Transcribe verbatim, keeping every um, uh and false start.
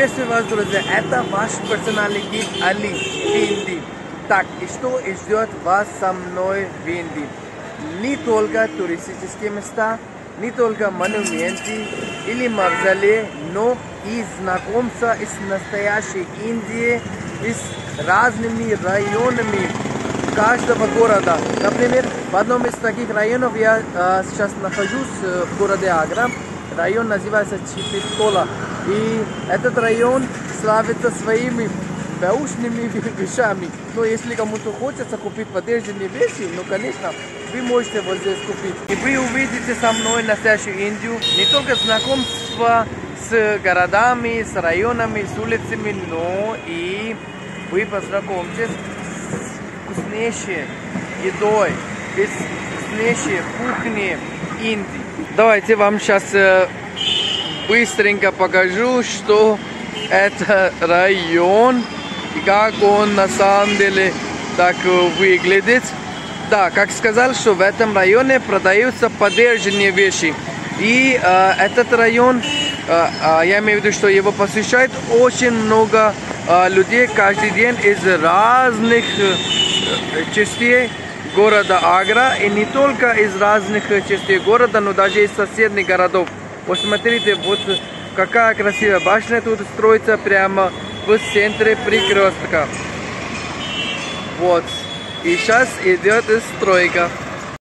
Приветствую вас, друзья! Это ваш персональный Али в Индии. Так, и что ждет вас со мной в Индии? Не только туристические места, не только монументы или мавзолеи, но и знакомство с настоящей Индией, с разными районами каждого города. Например, в одном из таких районов я э, сейчас нахожусь э, в городе Агра. Район называется Чипитола. И этот район славится своими бэушными вещами. Но если кому-то хочется купить подержанные вещи, ну, конечно, вы можете вот здесь купить. И вы увидите со мной настоящую Индию. Не только знакомство с городами, с районами, с улицами, но и вы познакомитесь с вкуснейшей едой, с вкуснейшей кухней Индии. Давайте вам сейчас быстренько покажу, что это район и как он на самом деле так выглядит. Да, как сказал, что в этом районе продаются подержанные вещи. И э, этот район, э, э, я имею в виду, что его посещает очень много э, людей каждый день из разных э, частей города Агра. И не только из разных частей города, но даже из соседних городов. Посмотрите, вот какая красивая башня тут строится прямо в центре перекрестка. Вот. И сейчас идет стройка.